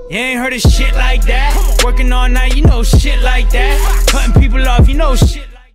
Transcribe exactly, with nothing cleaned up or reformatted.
You ain't heard of shit like that. Working all night, you know shit like that.